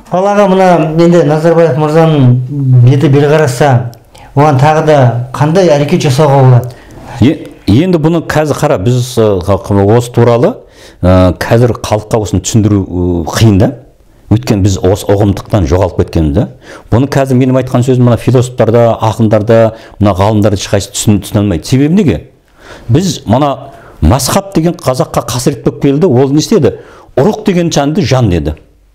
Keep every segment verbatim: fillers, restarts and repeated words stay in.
Балаға мына енді Назарбаев мырзаның беті бел қараса, оған тағы да қандай әрекет жасауға болады? Енді бұны қазір қара, біз осы туралы қазір халыққа осыны түсіндіру қиын да. Өткен біз осы ұғымдықтан жоғалып кеткенбіз да. Бұны қазір менің айтқан сөзім мына философтарда, ақындарда, мына ғалымдарда ешқайсысы түсіне алмайды. Себебі неге? Біз мына масхаб деген қазаққа қасірет болып келді, ол не істеді? Ұрық деген жанды жан деді.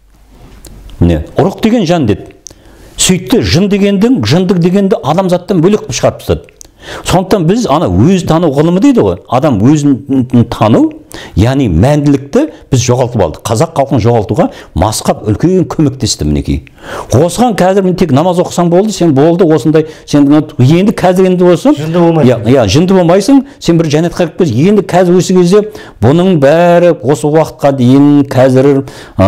Не? Ұрық деген жан деді. Сөйтті, жын дегендің, жындық дегенді адамзаттан бөлек шығарып тастады. Сондықтан біз ана өз тану ғылымы дейді ғой. Адам өзін тану, яғни мәнділікті біз жоғалтып алдық. Қазақ халқын жоғалтуға масхаб үлкен көмектесті мінекей. Осыған қазір мен тек намаз оқысаң болды, сен болды осындай, сен енді қазір енді осы жынды болмайсың. Иә, жынды болмайсың, сен бір жәннатқа кіріп кетесің. Енді қазір осы кезде бұның бәрі осы уақытқа дейін қазір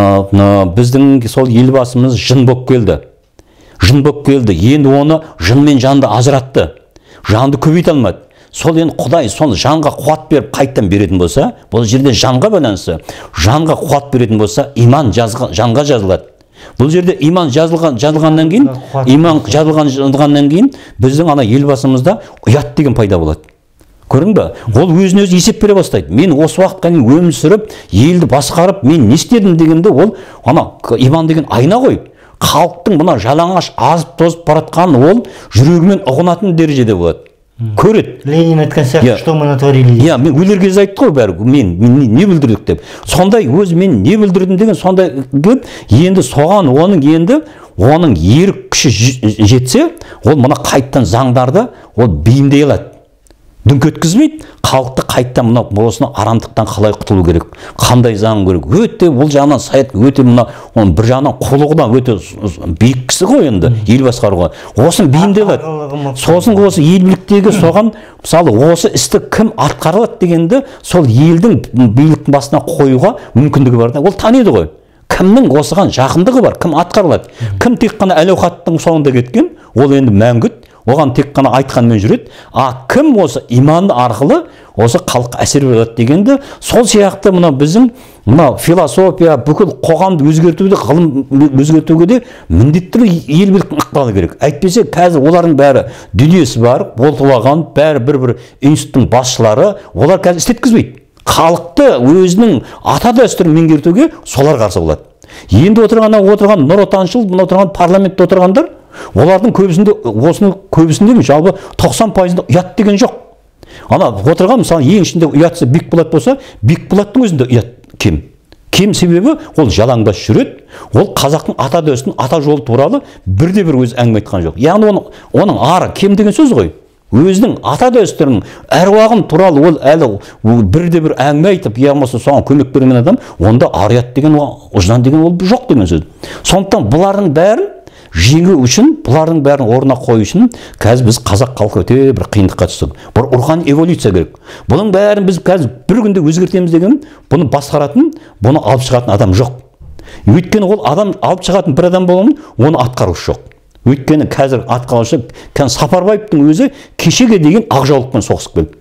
біздің сол елбасымыз жын болып келді. Жын болып келді. Енді оны жын мен жанды ажыратты. Жанды көбейте алмады. Сол енді Құдай соны жанға қуат беріп қайттан беретін болса, бұл жерде жанға байланысты. Жанға қуат беретін болса, иман жанға жазылады. Бұл жерде иман жазылған жазылғаннан кейін, иман жазылғаннан кейін біздің ана елбасымызда ұят деген пайда болады. Көрдің бе? Ол өзіне өзі есеп бере бастайды. Мен осы уақытқа дейін өмір сүріп, елді басқарып, мен не істедім дегенде ол ана иман деген айна ғой. Халықтың мына жалаңаш азып тозып баратқан ол жүрегімен ұғынатын дәрежеде болады. Көреді. Ленин айтқан сияқты, что мы натворили. Иә, мен өлер кезде айтты ғой бәрі, мен не бүлдірдік деп. Сондай өзі мен не бүлдірдім деген сондай енді соған оның енді оның ерік күші жетсе, ол мына қайттан заңдарды ол бейімдей алады. Дүнк өткізмейді, халықты қайттан мына осыны арамдықтан қалай құтылу керек, қандай заң керек. Өте бұл жағынан саят өте мына оның бір жағынан құлығына өте биік кісі ғой енді ел басқаруға. Осын бейімдей алады. Сосын осы ел биліктегі соған мысалы осы істі кім атқарылады дегенді сол елдің биліктің басына қоюға мүмкіндігі бар да. Ол таниды ғой. Кімнің осыған жақындығы бар, кім атқарылады. Кім тек қана әл-ауқаттың соңында кеткен, ол енді мәңгіт. Оған тек қана айтқанмен жүреді. А кім осы иман арқылы осы халыққа әсер береді дегенді, сол сияқты мына біздің мына философия, бүкіл қоғамды өзгертуде, ғылым өзгертуге де міндетті ел биліктің ықпалы керек. Әйтпесе қазір олардың бәрі дүниесі бар, болтылаған, бәрі бір-бір институттың басшылары, олар қазір істеткізбейді. Халықты өзінің ата дәстүрін меңгертуге солар қарсы болады. Енді отырған отырған нұр отаншыл, мына отырған парламентте отырғандар, олардың көбісінде осының көбісінде емес, жалпы тоқсан пайызында ұят деген жоқ. Ана отырған мысалы ең ішінде ұятсы Бекболат болса, Бекболаттың өзінде ұят кем. Кем себебі ол жалаңбас жүреді, ол қазақтың ата дәстүрін, ата жолы туралы бірде бір өзі әңгіме айтқан жоқ. Яғни оның оның ары кем деген сөз ғой. Өзінің ата дәстүрінің әруағын туралы ол әлі бірде бір әңгіме айтып, я болмаса соған көмек берген адам, онда ар-ұят деген, ұждан деген ол жоқ деген сөз. Сондықтан бұлардың бәрін жеңу үшін, бұлардың бәрін орнына қою үшін қазір біз қазақ халқы өте бір қиындыққа түстік. Бір рухани эволюция керек. Бұның бәрін біз қазір бір күнде өзгертеміз деген, бұны басқаратын, бұны алып шығатын адам жоқ. Өйткені ол адам алып шығатын бір адам болғанымен, оны атқарушы жоқ. Өйткені қазір атқарушы Сапарбаевтың өзі кешеге деген ақжаулықпен соғысып келді.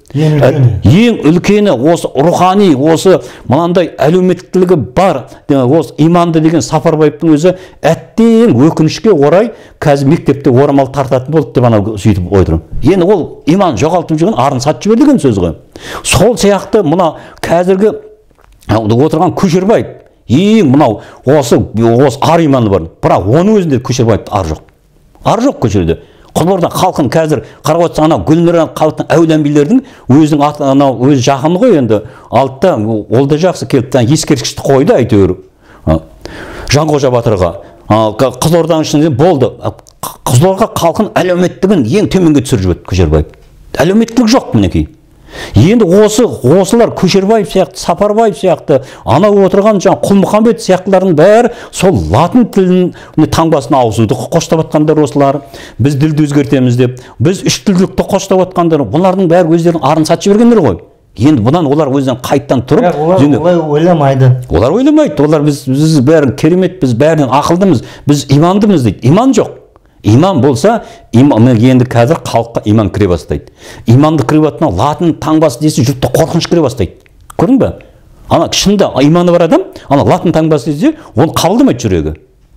Ең үлкені осы рухани, осы мынандай әлеуметтілігі бар, осы иманды деген Сапарбаевтың өзі әттең өкінішке орай қазір мектепте орамал тартатын болды деп анау сөйтіп ойдырым. Енді ол иман жоғалтып жүрген арын сатып жіберді деген сөз ғой. Сол сияқты мына қазіргі отырған Көшербаев ең мынау осы осы ар иманы бар. Бірақ оның өзінде Көшербаевта ар жоқ. Ар жоқ көшерде. Қызылорда халқын қазір қарап отырсаң, анау Гүлмира халықтың әулиелердің өзінің анау өз жақыны ғой енді. Алтта ол да жақсы келді, ескерткішті қойды әйтеуір. Жанқожа батырға. Қызылорданың ішінде болды. Қызылорда халқын әлеуметтігін ең төменге түсіріп жіберді Көшербаев. Әлеуметтілік жоқ мінекей. Енді осы осылар Көшербаев сияқты, Сапарбаев сияқты, анау отырған жаңа Құлмұхамбет сияқтылардың бәрі сол латын тілінің таңбасына ауысуды қоштап жатқандар осылар. Біз тілді өзгертеміз деп, біз үш тілділікті қоштап жатқандар, бұлардың бәрі өздерінің арын сатып жібергендер ғой. Енді бұдан олар өзінен қайттан тұрып, олар ойламайды. Олар ойламайды. Олар біз біз бәрін керемет, біз бәрінен ақылдымыз, біз имандымыз дейді. Иман жоқ. Иман болса, енді қазір халыққа иман кіре бастайды. Иманды кіре бастына латын таңбасы десе жұртты қорқыныш кіре бастайды. Көрдің бе? Ана шында иманы бар адам, ана латын таңбасы десе, оны қабылдамайды жүрегі.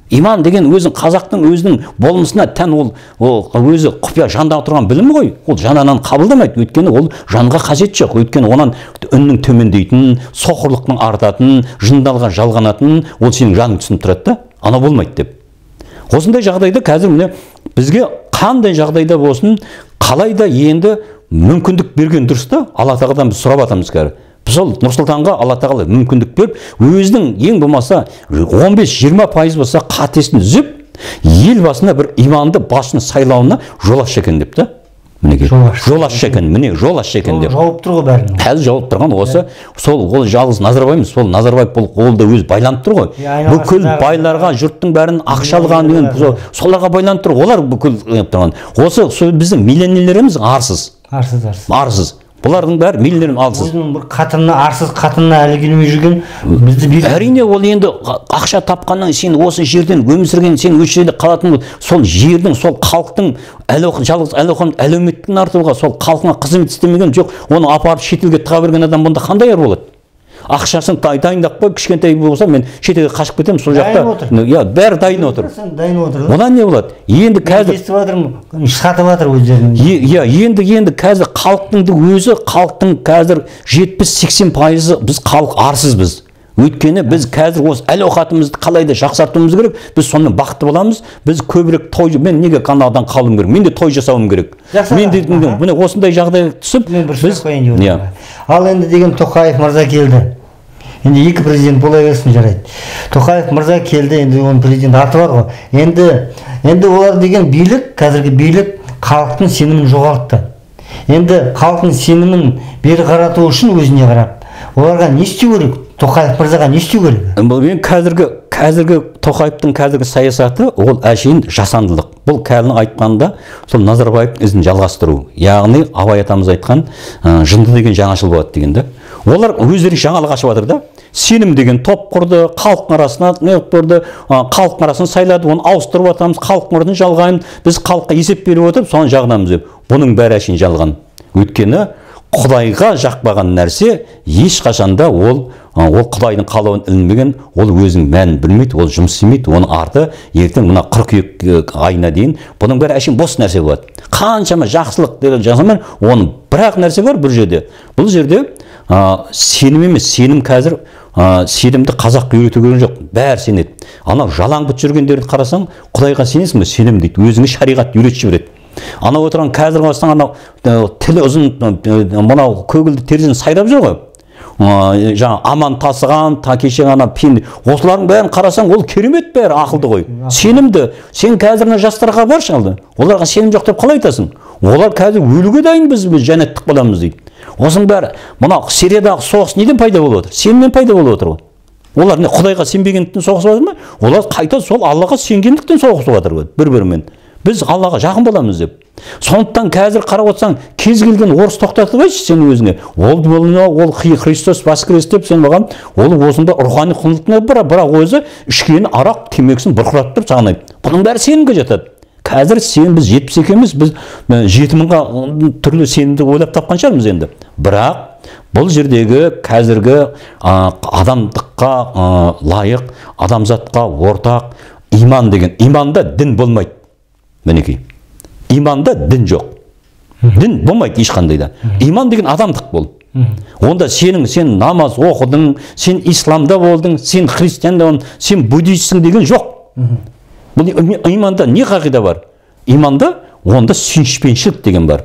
Иман деген өзің қазақтың өзінің болмысына тән, ол, ол өзі құпия жанда тұрған білім ғой. Ол жанынан қабылдамайды, өйткені ол жанға қажет жоқ. Өйткені онан үннің төмендейтін, соқырлықтың артатын, жындалға жалғанатын, ол сенің жаның түсініп тұрады да, ана болмайды деп. Осындай жағдайда қазір міне бізге қандай жағдайда болсын, қалай да енді мүмкіндік берген дұрыс та, Алла тағаладан біз сұрап жатырмыз қазір. Сол Нұрсұлтанға Алла тағала мүмкіндік беріп, өзінің ең болмаса он бес жиырма пайыз болса қатесін үзіп, ел басына бір иманды басшыны сайлауына жол ашса екен деп та. Мінекей, жол ашса екен, міне жол ашса екен деп. Жауып тұр ғой бәрін. Қазір жауып тұрған осы, сол ол жалғыз Назарбаев емес, сол Назарбаев бұл қолда өзі байланып тұр ғой. Бүкіл байларға, жұрттың бәрін ақша алған деген соларға байланып тұр. Олар бүкіл тұрған. Осы біздің миллионерлеріміз арсыз. Арсыз, арсыз. Арсыз. Бұлардың бәрі миллионер алсыз. Өзінің бір қатынына, арсыз қатынына әлі келмей жүрген бізді бір... Әрине, ол енді ақша тапқаннан сен осы жерден өмір сүрген, сен осы жерде қалатын, сол жердің, сол халықтың жалғыз әлеуметтің артуға, сол халқына қызмет істемеген жоқ, оны апарып шетелге тыға берген адам бұнда қандай ар болады? Ақшасын дайындап қой, кішкентай болса мен шетелге қашып кетемін, сол жақта. Иә, бәрі дайын отыр. Дайын отыр. Одан не болады? Енді қазір естіп жатырмын, шатып жатыр өздерін. Иә, енді енді қазір халықтың өзі, халықтың қазір жетпіс сексен пайызы біз халық арсыз біз. Өйткені біз қазір осы әл ауқатымызды қалай да жақсартуымыз керек, біз сонымен бақытты боламыз. Біз көбірек той, мен неге Канададан қалуым керек? Мен де той жасауым керек. Мен де міне осындай жағдайға түсіп, біз ал енді деген Тоқаев мырза келді. Енді екі президент бола берсін жарайды. Тоқаев мырза келді, енді оның президент аты бар ғой. Енді енді олар деген билік, қазіргі билік халықтың сенімін жоғалтты. Енді халықтың сенімін бері қарату үшін өзіне қарап, оларға не істеу керек? Тоқаев мырзаға не істеу керек? Мен қазіргі қазіргі Тоқаевтың қазіргі саясаты ол әшейін жасандылық. Бұл кәлінің айтқанда сол Назарбаевтың ізін жалғастыру. Яғни Абай атамыз айтқан жынды деген жаңашыл болады дегенде. Олар өздері жаңалық ашып жатыр да. Сенім деген топ құрды, халықтың арасына не құрды, халықтың арасына сайлады, оны ауыстырып жатамыз, халықтың орнын жалғаймыз, біз халыққа есеп беріп отырып, соны жағынамыз деп. Бұның бәрі әшейін жалған. Өйткені Құдайға жақпаған нәрсе ешқашанда ол ол Құдайдың қалауын ілінбеген, ол өзінің мәнін білмейді, ол жұмыс істемейді, оның арты ертең мына қыркүйек айына дейін бұның бәрі әшейін бос нәрсе болады. Қаншама жақсылық деген жасамай, оның бірақ нәрсе бар бір жерде. Бұл жерде сенім емес, сенім қазір сенімді қазақ үйрету керек жоқ, бәрі сенеді. Анау жалаң бұт жүргендерді қарасаң, Құдайға сенесің бе? Сенім дейді, өзіңе шариғат үйретіп жібереді. Анау отырған қазір қасаң анау тілі ұзын мынау көгілді терезені сайрап жүр ғой. Жаңа аман тасыған, кеше ғана пен, осылардың бәрін қарасаң, ол керемет бәрі ақылды ғой. Сенімді, сен қазір жастарға баршы алды. Оларға сенім жоқ деп қалай айтасың? Олар қазір өлуге дайын біз жәннаттық боламыз дейді. Осының бәрі, мына Сириядағы соғыс неден пайда болып отыр? Сенімнен пайда болып отыр ғой. Олар не Құдайға сенбегендіктен соғысып жатыр ма? Олар қайта сол Аллаға сенгендіктен соғысып жатыр ғой, бір-бірімен. Біз Аллаға жақын боламыз деп. Сондықтан қазір қарап отырсаң, кез келген орыс тоқтатып айтшы сен өзіңе. Ол ол Христос воскрес деп сен маған, ол осында рухани құндылықтың бір, бірақ өзі ішкені арақ темекісін бұрқыратып саған айтты. Бұның бәрі сенімге жатады. Қазір сен біз жетпіс екі емес, біз жеті мыңға түрлі сенімді ойлап тапқан шығармыз енді. Бірақ бұл жердегі қазіргі адамдыққа лайық, адамзатқа ортақ иман деген, иманда дін болмайды. Мінекей, иманда дін жоқ. Дін болмайды ешқандайда. Иман деген адамдық бол. Онда сенің, сен намаз оқыдың, сен исламда болдың, сен христианда болдың, сен буддистсің деген жоқ. Бұл иманда не қағида бар? Иманда онда сүйіспеншілік деген бар.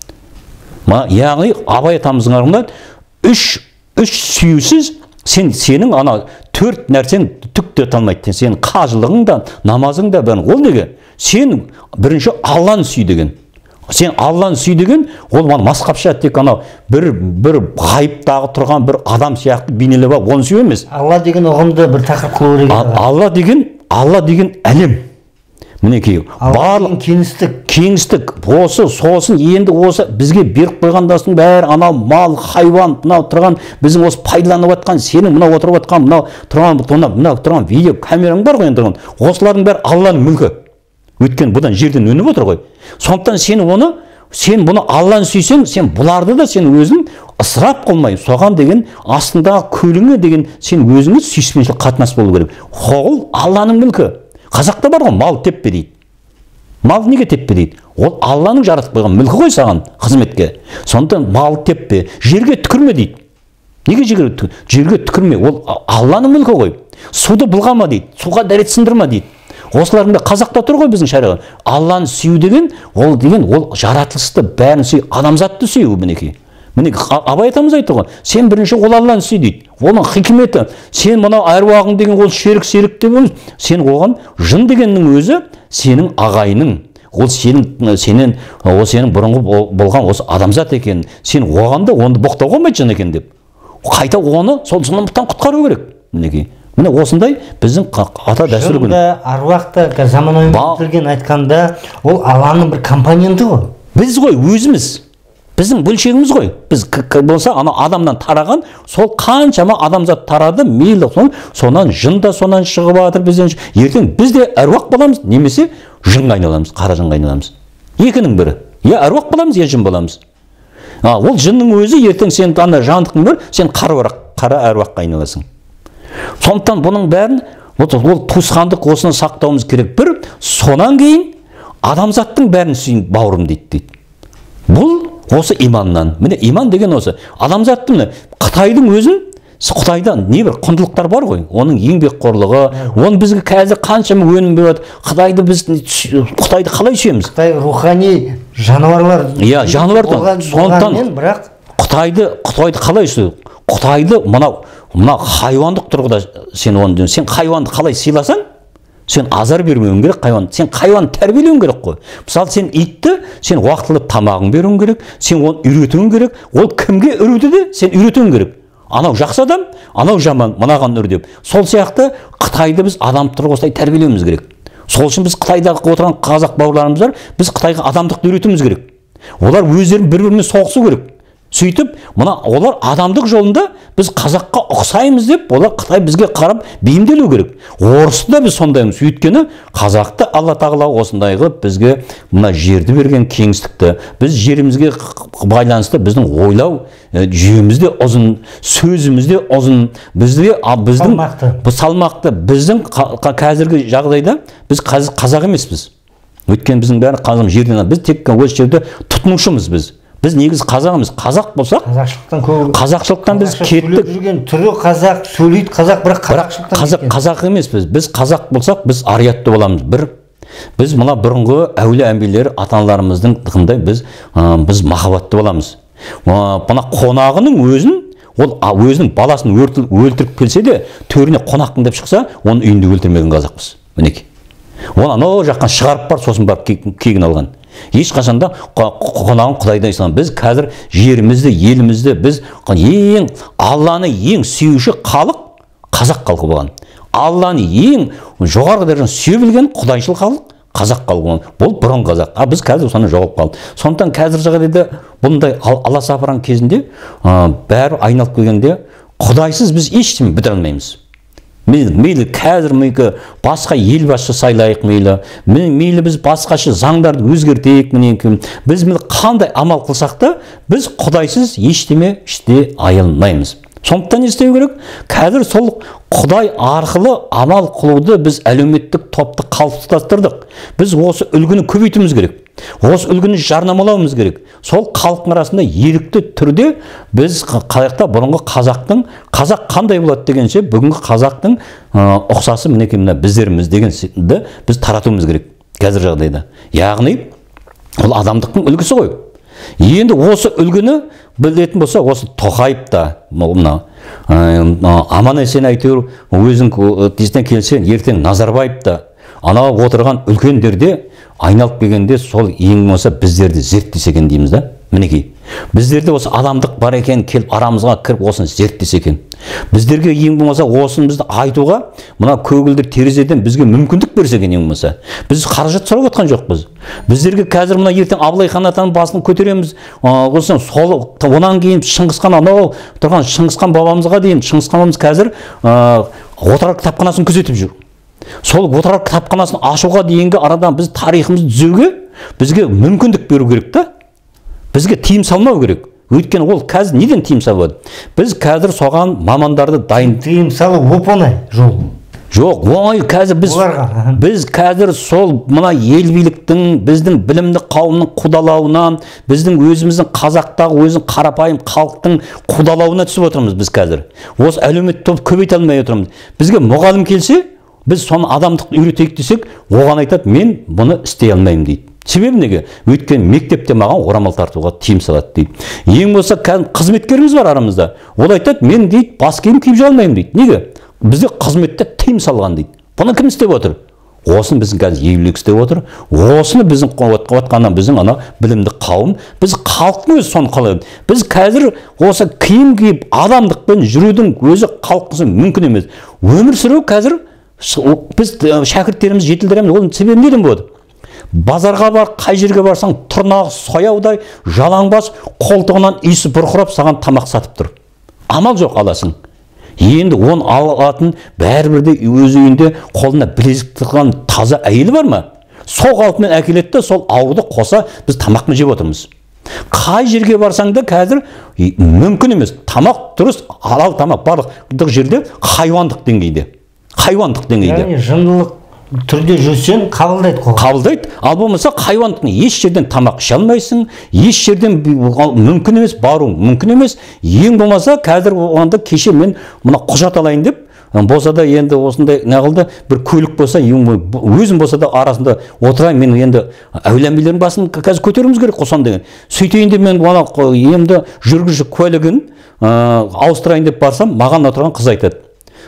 Яғни Абай атамыздың арқында үш үш сүйусіз сен сенің ана төрт нәрсен түк те талмайды. Сен қажылығың да, намазың да бәрін. Ол неге? Сен бірінші Алланы сүй деген. Сен Алланы сүй деген, ол масқапша тек анау бір бір ғайыптағы тұрған бір адам сияқты бейнелеп алып, оны сүй емес. Алла деген ұғымды бір тақырып қылу керек. Алла деген, Алла деген әлем. Мінекей, барлық кеңістік, кеңістік, осы, сосын, енді осы бізге беріп қойғандасын бәрі, анау мал, хайван, мынау тұрған, біздің осы пайдаланып жатқан, сенің мынау отырып жатқан, мынау тұрған, мынау тұрған видео камераң бар ғой енді. Осылардың бәрі Алланың мүлкі. Өткен бұдан жерден өніп отыр ғой. Сондықтан сен оны, сен бұны Алланы сүйсең, сен бұларды да сен өзің ысырап қылмай, соған деген астындағы көліңе деген сен өзіңіз сүйіспеншілік қатынас болу керек. Ол Алланың мүлкі. қазақта бар ғой, мал теппе дейді. Мал неге теппе дейді? Ол Алланың жаратып қойған мүлкі ғой саған қызметке. Сондықтан мал теппе, жерге түкірме дейді. Неге жерге, жерге түкірме? Ол Алланың мүлкі ғой. Суды былғама дейді, суға дәрет сындырма дейді. Осылардың да қазақта тұр ғой біздің шариғат. Алланы сүю деген, ол деген ол жаратылысты бәрін сүю, адамзатты сүю мінекей. Міне Абай атамыз айтты ғой, сен бірінші ол Алланы сүй дейді. Оның хикметі, сен мынау әруағың деген ол шерік серік деп емес, сен оған жын дегеннің өзі сенің ағайының. Ол сенің сенен ол сенің бұрынғы болған осы адамзат екен. Сен оған да оны боқтауға болмайды жын екен деп. Қайта оны сол зұлымдықтан құтқару керек. Мінекей. Міне осындай біздің ата дәстүр күні. Жында, аруақта, заманауи келген айтқанда, ол Алланың бір компоненті ғой. Біз ғой өзіміз. Біздің бөлшегіміз ғой. Біз болса ана адамнан тараған, сол қаншама адамзат тарады, мейлі сонан жын да сонан шығып жатыр бізден. Ертең біз де әруақ боламыз, немесе жынға айналамыз, қара жынға айналамыз. Екінің бірі. Я әруақ боламыз, я жын боламыз. А, ол жынның өзі ертең сен ана жандықтың бір, сен қара қара әруаққа айналасың. Сондықтан бұның бәрін ол туысқандық осыны сақтауымыз керек. Бір, сонан кейін адамзаттың бәрін сүйін бауырым дейді. Бұл осы иманнан. Міне иман деген осы. Адамзаттың міне Қытайдың өзін, Қытайдан не бір құндылықтар бар ғой. Оның еңбекқорлығы, оның бізге қазір қаншама өнім береді. Қытайды біз Қытайды қалай сүйеміз? Қытай рухани жануарлар. Иә, жануарлар. Сондықтан бірақ Қытайды, Қытайды қалай сүй? Қытайды мынау мына хайуандық тұрғыда сен оны сен хайуанды қалай сыйласаң, сен азар бермеуің керек хайуан. Сен хайуанды тәрбиелеуің керек қой. Мысалы сен итті сен уақытылы тамағын беруің керек, сен оны үйретуің керек. Ол кімге үрді де сен үйретуің керек. Анау жақсы адам, анау жаман, мынаған үр деп. Сол сияқты Қытайды біз адамдықты осылай тәрбиелеуіміз керек. Сол үшін біз Қытайда отырған қазақ бауырларымыз бар, біз Қытайға адамдықты үйретуіміз керек. Олар өздерін бір-бірімен соғысу керек. Сөйтіп, мына олар адамдық жолында біз қазаққа ұқсаймыз деп, олар Қытай бізге қарап бейімделу керек. Орысты да біз сондаймыз. Өйткені қазақты Алла тағала осындай қылып бізге мына жерді берген кеңістікті. Біз жерімізге байланысты біздің ойлау жүйеміз де ұзын, сөзіміз де ұзын, бізде біздің салмақты, біздің қазіргі жағдайда біз қазақ емеспіз. Өйткені біздің бәрі қазақ жерден, біз тек осы жерде тұтынушымыз біз. Біз негіз қазағымыз. Қазақ болсақ, қазақшылықтан көп. Қазақшылықтан біз кеттік. Жүрген түрі қазақ, сөйлейді қазақ, бірақ қазақшылықтан қазақ қазақ емеспіз. Біз қазақ болсақ, біз ариатты боламыз. Бір біз мына бұрынғы әулие әмбиелер ата-аналарымыздың тығындай біз біз махаббатты боламыз. Мына қонағының өзін, ол өзінің баласын өлтіріп келсе де, төріне қонақпын деп шықса, оны үйінде өлтірмеген қазақпыз. Мінекей. Оны анау жақтан шығарып бар, сосын барып кегін алған. Ешқашанда қонағын Құдайдан ислам. Біз қазір жерімізді, елімізді, біз ең Алланы ең сүйуші халық қазақ халқы болған. Алланы ең жоғарғы дәрежеде сүйе білген құдайшыл халық қазақ халқы болған. Бұл бұрын қазақ. А біз қазір соны жоғалып қалдық. Сондықтан қазір жағдайда бұндай алла сапаран кезінде бәрі айналып келгенде құдайсыз біз ештеңе бітіре алмаймыз. Мейлі қазір мейлі басқа ел басшы сайлайық, мейлі мейлі біз басқаша заңдарды өзгертейік, біз қандай амал қылсақ та біз құдайсыз ештеме іште айылмаймыз. Сондықтан не істеу керек? Қазір сол Құдай арқылы амал қылуды біз әлеуметтік топты қалыптастырдық. Біз осы үлгіні көбейтуіміз керек. Осы үлгіні жарнамалауымыз керек. Сол халықтың арасында ерікті түрде біз қайықта бұрынғы қазақтың, қазақ қандай болады дегенше, бүгінгі қазақтың ұқсасы мінекей мына біздеріміз дегенді біз таратуымыз керек қазір жағдайда. Яғни ол адамдықтың үлгісі ғой. Енді осы үлгіні білетін болса, осы Тоқаев та, мына аман-есен әйтеуір өзің тезінен келсе, ертең Назарбаев та, анау отырған үлкендерде айналып келгенде сол ең болса біздерді зерттесе екен дейміз да. Мінекей. Біздерде осы адамдық бар екен, келіп арамызға кіріп осыны зерттесе екен. Біздерге ең болмаса осыны бізді айтуға, мына көгілдір терезеден бізге мүмкіндік берсе екен ең болмаса. Біз қаражат сұрап отқан жоқпыз. Біздерге қазір мына ертең Абылай хан атаның басын көтереміз. Осыны сол онан кейін Шыңғысхан анау тұрған Шыңғысхан бабамызға дейін Шыңғысхан бабамыз қазір отырар кітапханасын күзетіп жүр. Сол отырар кітапханасын ашуға дейінгі арадан біз тарихымызды түзеуге бізге мүмкіндік беру керек та. Бізге тиым салмау керек. Өйткені ол қазір неден тиым салады? Біз қазір соған мамандарды дайын. Тиым салу оп-оңай жол. Жоқ, оңай қазір біз Оларға. біз қазір сол мына ел биліктің, біздің білімді қауымның қудалауынан, біздің өзіміздің қазақтағы өзін қарапайым халықтың қудалауына түсіп отырмыз біз қазір. Осы әлеуметтік топ көбейте алмай отырмыз. Бізге мұғалім келсе, біз соны адамдық үйретейік десек, оған айтады, мен бұны істей алмаймын дейді. Себебі неге? Өйткені мектепте маған орамал тартуға тыйым салады дейді. Ең болса қызметкеріміз бар арамызда. Ол айтады, мен дейді, бас киім киіп жүре алмаймын дейді. Неге? Бізде қызметте тыйым салған дейді. Бұны кім істеп отыр? Осыны біздің қазір егілік істеп отыр. Осыны біздің қуатқаннан біздің ана білімді қауым, біз халықтың өзі соны қалайды. Біз қазір осы киім киіп адамдықпен жүрудің өзі халықтың мүмкін емес. Өмір сүру қазір біз шәкірттеріміз жетілдіреміз. Оның себебі неден болады? Базарға бар, қай жерге барсаң, тырнағы сояудай, жалаңбас, қолтығынан иісі бұрқырап саған тамақ сатып тұр. Амал жоқ, аласың. Енді оны алатын бәрібірде өз үйінде қолына білезік тыққан таза әйелі бар ма? Сол қалпымен әкеледі, сол ауырды қоса біз тамақпен жеп отырмыз. Қай жерге барсаң да қазір мүмкін емес. Тамақ дұрыс, халал тамақ барлық жерде хайуандық деңгейде. Хайуандық деңгейде. Яғни жындылық түрде жүрсең қабылдайды қоғам. Қабылдайды. Ал болмаса хайуандық, еш жерден тамақ іше алмайсың, еш жерден мүмкін емес, бару мүмкін емес. Ең болмаса қазір оғанда кеше мен мына құжат алайын деп, болса да енді осындай неғылды бір көлік болса, өзім болса да арасында отырайын, мен енді әулиелердің басын қазір көтеруіміз керек қосан деген. Сөйтейін деп мен оны енді жүргізуші куәлігін ауыстырайын деп барсам, маған отырған қыз айтады.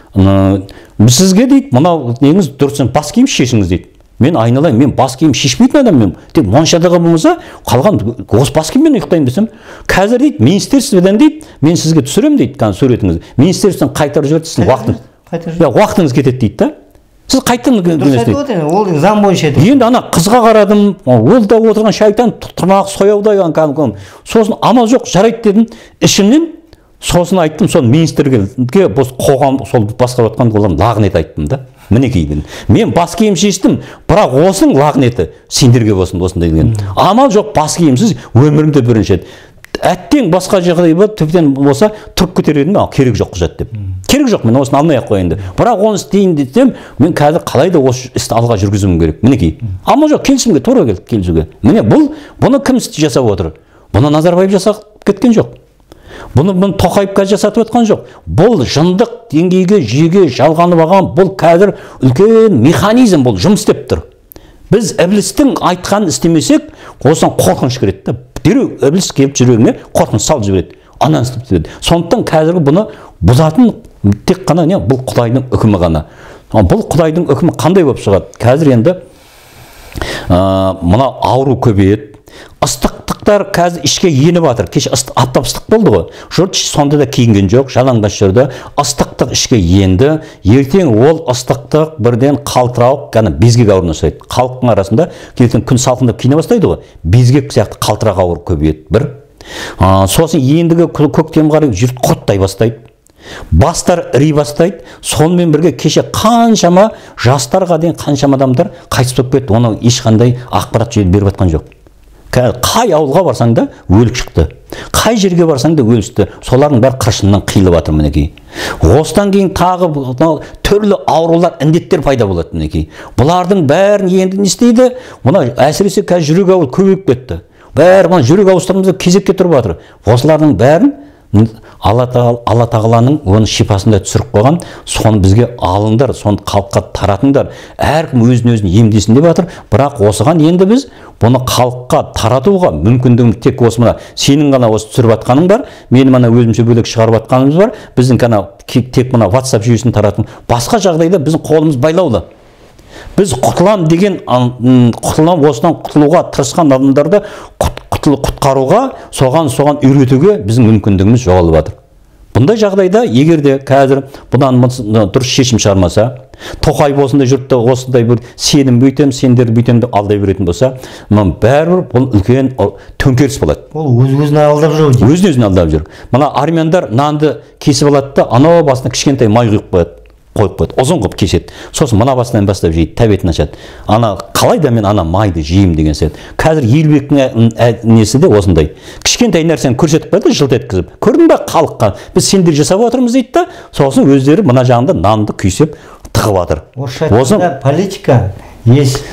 Сізге дейді, мынау неңіз дұрыс, бас киім шешіңіз дейді. Мен айналайын, мен бас киім шешпейтін адаммын. Тек моншадағы болмаса, қалған осы бас киіммен ұйықтайын десем, қазір дейді, министерстводан дейді, мен сізге түсірем дейді, қан суретіңізді. Министерстводан қайтарып жіберді, сіздің уақытыңыз. Ja, уақытыңыз кетеді дейді да. Сіз қайттан дейді. Ол заң бойынша еді. Енді ана қызға қарадым, ол да отырған шайтан тырнақ сояудай, сосын амал жоқ, жарайды дедім. Ішімнен сосын айттым, сол министрге қоғам сол басқарып жатқан олар лағнет айттым да. Мінекей, мен бас киім шештім, бірақ осының лағнеті сендерге болсын, осындай деген. Амал жоқ, бас киімсіз өмірімде бірінші еді. Әттең басқа жағдай бар, тіптен болса тұрып көтередім, керек жоқ құжат деп. Керек жоқ, мен осыны алмай ақ қояйын деп. Бірақ оны істейін десем, мен қазір қалай да осы істі алға жүргізуім керек. Мінекей. Амал жоқ, келісімге тура келді, келісуге. Міне бұл, бұны кім жасап отыр? Бұны Назарбаев жасап кеткен жоқ. Бұны бұны Тоқаевқа жасатып отқан жоқ. Бұл жындық деңгейге жүйеге жалғанып алған, бұл қазір үлкен механизм, бұл жұмыс істеп тұр. Біз іблістің айтқанын істемесек, осыдан қорқыныш кіреді да. Дереу ібліс келіп жүрегіне қорқыныш салып жібереді. Ананы істеп жібереді. Сондықтан қазіргі бұны бұзатын тек қана не? Бұл Құдайдың үкімі ғана. Бұл Құдайдың үкімі қандай болып шығады? Қазір енді мына ауру көбейеді. Ыстықтықтар қазір ішке еніп жатыр. Кеше аптап ыстық болды ғой. Жұрт сонда да киінген жоқ, жалаңбас жүрді. Ыстықтық ішке енді. Ертең ол ыстықтық бірден қалтырауық, ғана безгек ауруына ұшырайды. Халықтың арасында ертең күн салқындап киіне бастайды ғой. Безгек сияқты қалтырақ ауру көбейеді. Бір. Сосын ендігі көктем қарай жұрт құрттай бастайды. Бастар іри бастайды. Сонымен бірге кеше қаншама жастарға дейін қаншама адамдар қайтыс болып кетті. Оны ешқандай ақпарат жүйе беріп жатқан жоқ. Қай ауылға барсаң да өлік шықты. Қай жерге барсаң да өлісті. Солардың бәрі қыршыннан қиылып жатыр мінекей. Осыдан кейін тағы түрлі аурулар, індеттер пайда болады мінекей. Бұлардың бәрін енді не істейді? Мұна әсіресе қазір жүрек ауыр көбейіп кетті. Бәрі мұна жүрек ауыстырымызда кезекке тұрып жатыр. Осылардың бәрін Алла тағаланың оның шипасында түсіріп қойған, соны бізге алыңдар, соны халыққа таратыңдар. Әркім өзін-өзін емдесін деп жатыр, бірақ осыған енді біз бұны халыққа таратуға мүмкіндігіміз тек осы мына сенің ғана осы түсіріп жатқаның бар, менің мына өзімше бөлек шығарып жатқанымыз бар, біздің ғана тек мына WhatsApp жүйесін тарату. Басқа жағдайда біздің қолымыз байлаулы. Біз құтылам деген, құтылам осыдан құтылуға тырысқан адамдарды құтқаруға, соған-соған үйретуге біздің мүмкіндігіміз жоғалып жатыр. Бұндай жағдайда, егер де қазір бұдан дұрыс шешім шығармаса, Тоқаев осындай жұртта осындай бір сенім бүйтем, сендер бүйтем деп алдай беретін болса, бәрібір бұл үлкен төңкеріс болады. Ол өз-өзін алдап жүр. Өз-өзін алдап жүр. Мына армяндар нанды кесіп алады да, анау басына кішкентай май құйып қояды. Қойып қойды, ұзын қып кеседі. Сосын мына басынан бастап жейді, тәбетін ашады. Ана қалай да мен ана майды жеймін деген сияқты. Қазір елбектің несі де осындай. Кішкентай нәрсені көрсетіп қойды, жылт еткізіп. Көрдің бе халыққа? Біз сендер жасап отырмыз дейді да, сосын өздері мына жағында нанды күйсеп тығып жатыр. Осы политика есть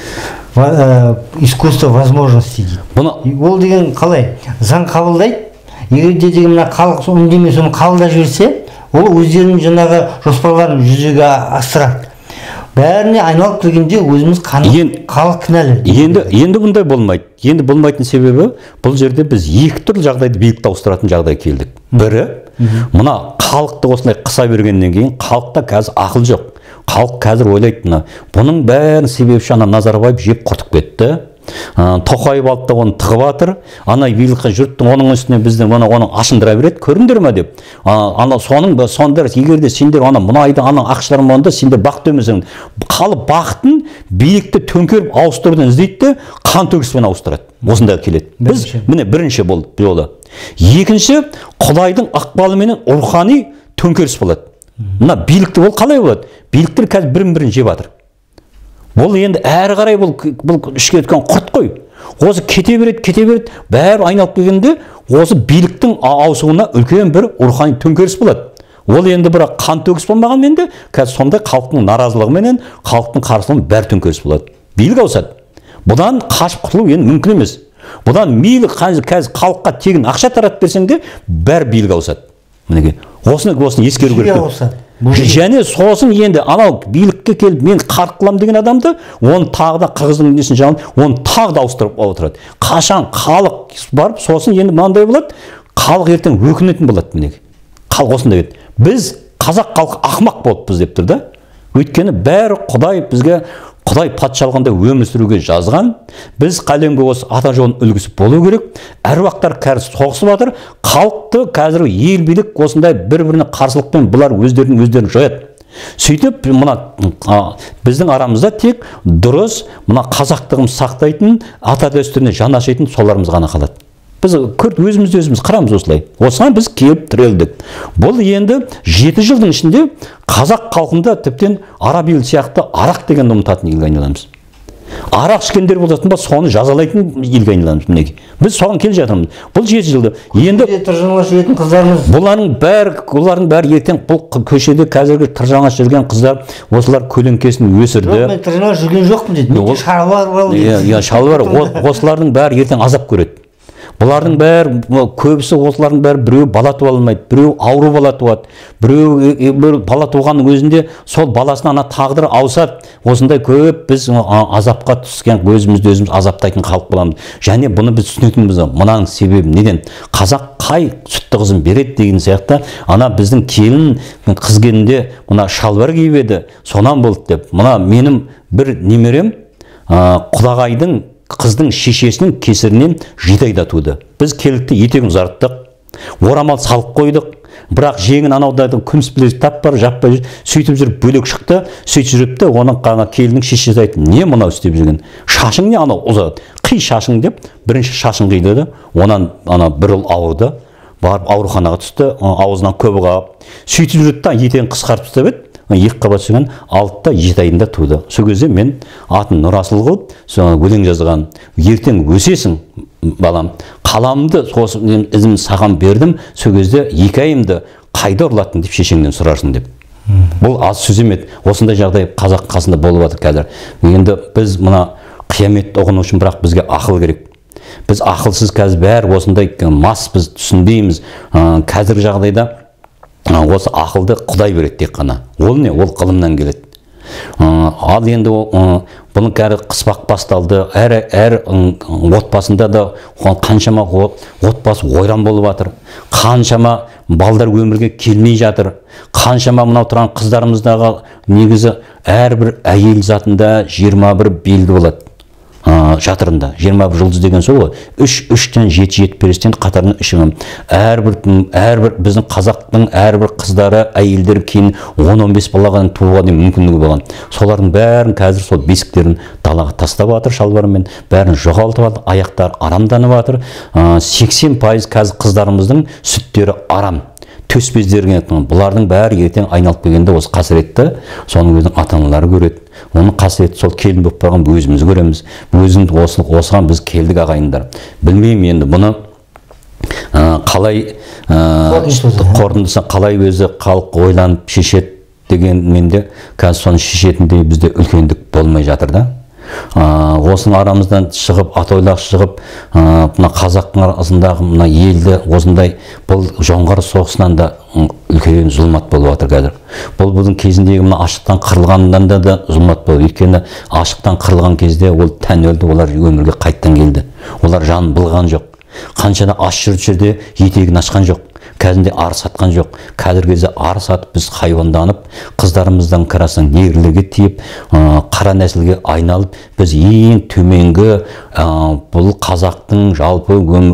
искусство возможностей дейді. Ол деген қалай? Заң қабылдайды. Егер де деген мына халық үндемей соны қабылдап жіберсе, ол өздерінің жаңағы жоспарларын жүзеге асырады. Бәріне айналып келгенде өзіміз халық кінәлі. Енді енді бұндай болмайды. Енді болмайтын себебі бұл жерде біз екі түрлі жағдайды билікті ауыстыратын жағдай келдік. Бірі, мына халықты осылай қыса бергеннен кейін халықта қазір ақыл жоқ. Халық қазір ойлайды, мына бұның бәрін себепші ана Назарбаев жеп құртып кетті. Тоқаев алды да оны тығып жатыр. Ана билікке жұрттың оның үстіне біздің оны оның ашындыра береді, көріңдер ме деп. Ана соның сондар егер де сендер ана мұнайды ана ақшыларын болғанда сендер бақыт өмірсің. Халық бақытын билікті төңкеріп ауыстырудан іздейді де қан төгіспен ауыстырады. Осында келеді. Біз міне бірінші болды жолы. Екінші, Құдайдың ықпалыменен рухани төңкеріс болады. Мына билікті ол қалай болады? Биліктер қазір бірін-бірін жеп жатыр. Бұл енді әрі қарай бұл бұл ішке өткен құрт қой. Осы кете береді, кете береді, бәрі айналып келгенде осы биліктің ауысуына үлкен бір рухани төңкеріс болады. Ол енді бірақ қан төгіс болмағанмен де қазір сондай халықтың наразылығыменен, халықтың қарсылығымен бәрі төңкеріс болады. Билік ауысады. Бұдан қашып құтылу енді мүмкін емес. Бұдан мейлі қазір халыққа тегін ақша таратып берсең де бәрі билік ауысады. Мінекей. Осыны осыны ескеру керек. Және сосын енді анау билікке келіп мен қарқ қылам деген адамды оны тағы да қырғыздың несін жағын оны тағы да ауыстырып отырады. Қашан халық барып сосын енді мынандай болады, халық ертең өкінетін болады. Мінекей. Халық осындай еді. Біз қазақ халқы ақымақ болыппыз деп тұр да. Өйткені бәрі Құдай бізге Құдай патшалығында өмір сүруге жазған. Біз қалемге осы ата жолын үлгісі болу керек. Әруақтар қазір соғысып жатыр. Халықты қазір ел билік осындай бір-біріне қарсылықпен бұлар өздерін өздерін жояды. Сөйтіп мына біздің арамызда тек дұрыс мына қазақтығымыз сақтайтын, ата дәстүріне жаны ашитын соларымыз ғана қалады. Біз көрт өзімізді өзіміз қырамыз осылай. Осыған біз келіп тірелдік. Бұл енді жеті жылдың ішінде қазақ халқында тіптен араб ел сияқты арақ дегенді ұмытатын елге айналамыз. Арақ ішкендер болатын ба, соны жазалайтын елге айналамыз. Мінекей. Біз соған келе жатырмыз. Бұл жеті жылды. Енді тыржаңаш жүретін қыздарымыз. Бұлардың бәрі, олардың бәрі ертең бұл көшеде қазіргі тыржаңаш жүрген қыздар осылар көлеңкесін өсірді. Мен тыржаңаш жүрген жоқпын дейді. Менде шалбар бар дейді. Иә, шалбар. Осылардың бәрі ертең азап көреді. Бұлардың бәрі, көбісі осылардың бәрі біреу бала туа алмайды, біреу ауру бала туады, біреу бала туғанның өзінде сол баласына ана тағдыр ауысады. Осындай көп біз азапқа түскен, өзімізді өзіміз азаптайтын халық боламыз. Және бұны біз түсінетінбіз. Мұнаның себебі неден? Қазақ қай сүтті қызын береді деген сияқты, ана біздің келін қыз келінде мына шалбар киіп еді, сонан болды деп. Мына менің бір немерем Құдағайдың қыздың шешесінің кесірінен жеті айда туды. Біз келікті етегін ұзарттық, орамал салып қойдық, бірақ жеңін анаудардың күміс білезік тап бар, жаппай жүр, сөйтіп жүріп бөлек шықты, сөйтіп жүріпті, оның қана келінің шешесі айтты, не мынау істеп жүрген? Шашың не анау ұзады? Қи шашың деп, бірінші шашын қиды да, онан ана бір ұл ауырды, барып ауруханаға түсті, аузынан көбі қағып, сөйтіп жүрді да етегін қысқартып тастап еді. Екі қабат жүрген алтыда жеті айында туды. Сол кезде мен атын Нұрасыл қылып, соны өлең жазған. Ертең өсесің, балам. Қаламды ізімін саған бердім. Сол кезде екі айымды қайда ұрлаттың деп шешеңнен сұрарсың деп. Бұл аз сөз емес. Осындай жағдай қазақ қасында болып жатыр қазір. Енді біз мына қияметті ұғыну үшін бірақ бізге ақыл керек. Біз ақылсыз қазір бәрі осындай мас біз түсінбейміз. Қазіргі жағдайда осы ақылды Құдай береді тек қана. Ол не? Ол ғылымнан келеді. Ал енді бұның кәрі қыспақ басталды. Әр отбасында да қаншама отбасы ойран болып жатыр. Қаншама балдар өмірге келмей жатыр. Қаншама мынау тұрған қыздарымыздағы негізі әрбір әйел затында жиырма бір белгі болады. Жатырында жиырма бір жұлдыз деген сол ғой. үш үштен жеті жеті перістен қатарынан үші. Әрбір әрбір біздің қазақтың әрбір қыздары, әйелдері кейін он он бес балаға тууға дейін мүмкіндігі болған. Солардың бәрін қазір сол бесіктерін далаға тастап жатыр шалбарымен, бәрін жоғалтып алды, аяқтары арамданып жатыр. сексен пайыз қазір қыздарымыздың сүттері арам. Төс бездеріне бұлардың бәрі ертең айналып келгенде осы қасіретті соның өзінің ата-аналары көреді. Оның қасіреті сол келін болып барған өзіміз көреміз. Өзіміз осыған біз келдік ағайындар. Білмеймін енді бұны қалай қорытындысы қалай өзі халық ойланып шешеді. дегенмен де қазір соны шешетіндей бізде үлкендік болмай жатыр да. Осының арамыздан шығып, атойлақ шығып, мына қазақтың арасындағы мына елді осындай бұл жоңғар соғысынан да үлкен зұлмат болып жатыр қазір. Бұл біздің кезіндегі мына ашықтан қырылғаннан да да зұлмат болып. Өйткені ашықтан қырылған кезде ол тән өлді, олар өмірге қайттан келді. Олар жанын былған жоқ. Қаншада аш жүріп жерде етегін ашқан жоқ. Қазінде ар сатқан жоқ. Қазір кезде ар сатып біз хайуанданып, қыздарымыздан қарасаң негрлерге тиіп, қара нәсілге айналып, біз ең төменгі бұл қазақтың жалпы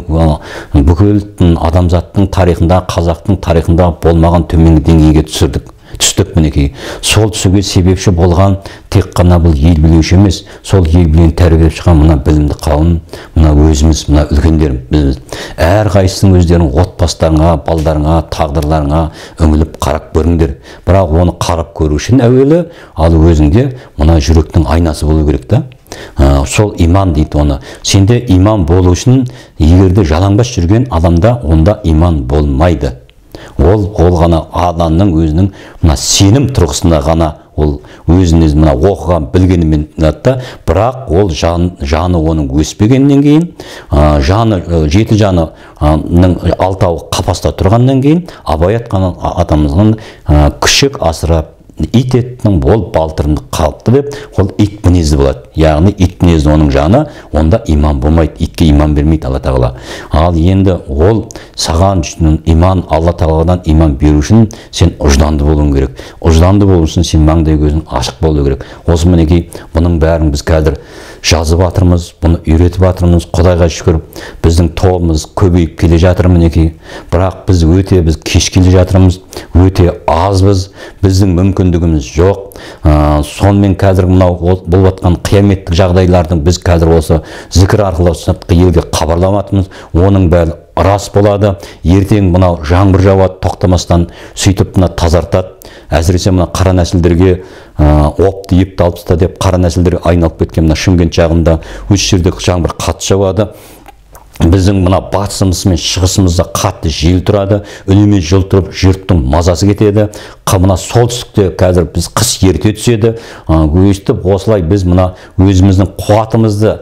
бүкіл адамзаттың тарихында, қазақтың тарихында болмаған төменгі деңгейге түсірдік. Түстік мінекей. Сол түсуге себепші болған тек қана бұл ел білеуші емес, сол ел білен тәрбиелеп шыққан мына білімді қауым, мына өзіміз, мына үлкендерім, біз әр қайсының өздерінің отбасыларыңа, балдарыңа, тағдырларыңа үңіліп қарап көріңдер. Бірақ оны қарап көру үшін әуелі, ал өзіңде мына жүректің айнасы болу керек та. Сол иман дейді оны. Сенде иман болу үшін, егерде жалаңбас жүрген адамда онда иман болмайды. Ол ол ғана адамның өзінің мына сенім тұрғысында ғана ол өзіне мына оқыған білгенімен да, бірақ ол жан, жаны оның өспегеннен кейін, жаны жеті жанының алтауы қапаста тұрғаннан кейін, Абай айтқан атамыздың күшік асырап ит еттің ол балтырымды қалыпты деп, ол ит мінезді болады. Яғни ит мінезді оның жаны, онда иман болмайды, итке иман бермейді Алла тағала. Ал енді ол саған иман, Алла тағаладан иман беру үшін сен ұжданды болуың керек. Ұжданды болу үшін сен маңдай көзің ашық болу керек. Осы мінекей бұның бәрін біз қазір жазып жатырмыз, бұны үйретіп жатырмыз. Құдайға шүкір, біздің тобымыз көбейіп келе жатыр мінекей. Бірақ біз өте біз кеш келе жатырмыз, өте азбыз, біздің мүмкіндігіміз жоқ. Сонымен қазір мынау болып жатқан қияметтік жағдайлардың біз қазір осы зікір арқылы сыртқы елге хабарламатымыз. Оның бәрі рас болады. Ертең мынау жаңбыр жауады тоқтамастан, сөйтіп мына тазартады. Әсіресе мына қара нәсілдерге опты епті алып таста деп қара нәсілдерге айналып кеткен мына Шымкент жағында өз жерде жаңбыр қатты жауады. Біздің мына батысымыз мен шығысымызда қатты жел тұрады, үнемен жыл тұрып жұрттың мазасы кетеді. Мына солтүстікте қазір біз қыс ерте түседі. Өйстіп осылай біз мына өзіміздің қуатымызды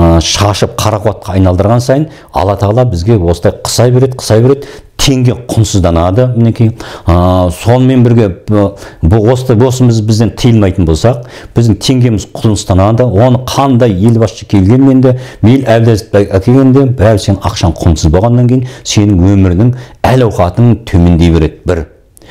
шашып қара қуатқа айналдырған сайын Алла тағала бізге осылай қысай береді, қысай береді. Теңге құнсызданады мінекей. Сонымен бірге осы босымыз бізден тиылмайтын болсақ, біздің теңгеміз құнсызданады. Оны қандай елбасшы келгенмен де, мейл әбдәзіп әкелгенде, бәрі сен ақшаң құнсыз болғаннан кейін сенің өмірінің әл ауқатың төмендей береді бір.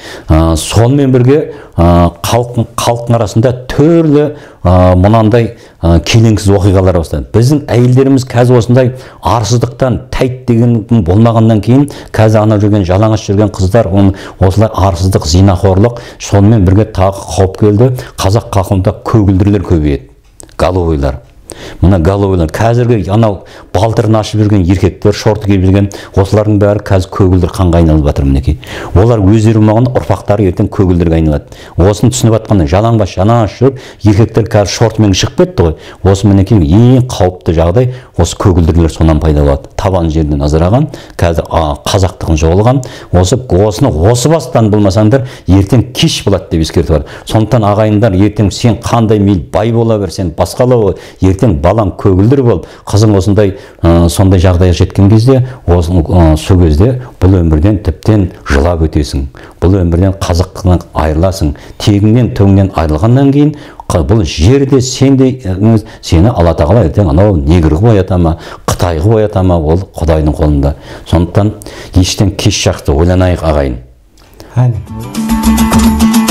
Сонымен бірге халықтың халықтың арасында түрлі мынандай келеңсіз оқиғалар бастады. Біздің әйелдеріміз қазір осындай арсыздықтан тәйт деген болмағаннан кейін қазір ана жүрген жалаңаш жүрген қыздар оны осылай арсыздық, зинақорлық, сонымен бірге тағы қауіп келді. Қазақ халқында көгілдірлер көбейеді, головойлар. Мына головойлар қазіргі анау балтырын ашып жүрген еркектер, шорты киіп жүрген осылардың бәрі қазір көгілдір қанға айналып жатыр мінекей. Олар өздері болмаған ұрпақтары ертең көгілдірге айналады. Осыны түсініп жатқанда жалаңбас жалаңаш жүріп, еркектер қазір шортымен шығып кетті ғой. Осы мінекей ең қауіпті жағдай осы көгілдірлер сонан пайда болады. Табан жерден азыраған, қазір қазақтығын жоғалған. Осы осыны осы бастан болмасаңдар, ертең кеш болады деп ескертіп бар. Сондықтан ағайындар, ертең сен қандай мейл бай бола бер, сен басқалау, ертең балаң көгілдір бол, қызың осындай сондай жағдайға жеткен кезде, сол кезде бұл өмірден тіптен жылап өтесің. Бұл өмірден қазақтығынан айырыласың. Тегіңнен төңнен айырылғаннан кейін бұл жерде сенде сені Алла тағала ертең анау негр қылып оята ма, Қытай қылып оята ма, ол Құдайдың қолында. Сондықтан ештен кеш жақты ойланайық ағайын.